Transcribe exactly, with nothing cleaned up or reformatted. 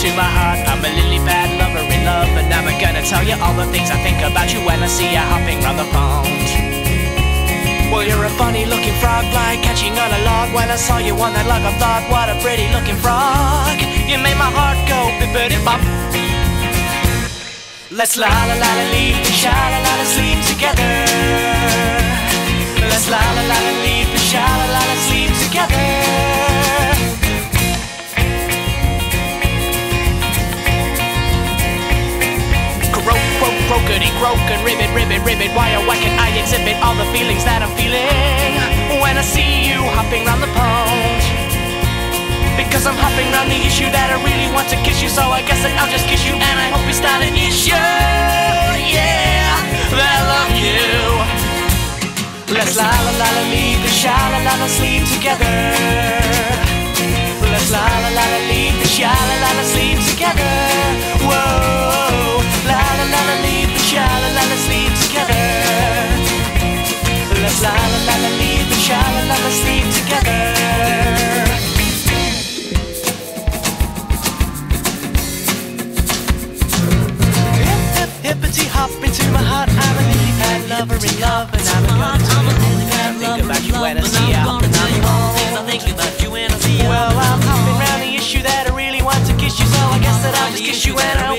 into my heart. I'm a lily pad lover in love, and I'm gonna tell you all the things I think about you when I see you hopping round the pond. Well, you're a funny looking frog, fly catching on a log. When I saw you on that log, I thought, what a pretty looking frog. You made my heart go bippity bop. Let's la la la la leave, sha la la la sleep together. Let's la la la la leave, sha la la la sleep together. Croakity croak and ribbit, ribbit, ribbit. Why oh why can I exhibit all the feelings that I'm feeling when I see you hopping round the pond? Because I'm hopping round the issue that I really want to kiss you. So I guess that I'll just kiss you, and I hope it's not an issue. Yeah, that I love you. Let's la la la la leave the sha la la la sleep together. Let's la la la la leave the sha la la la sleep together. Whoa, la la la la leave the sha la la la sleep together. Let's la la la la leave the sha la la la sleep together. Hippity hop into my heart. I'm a lily pad lover in love, and I'm a gonna think about you when I see you hopping round the pond. I think about you when I see you. Well, I'm hopping round the issue that I really want to kiss you, so I guess that I'll just kiss you and I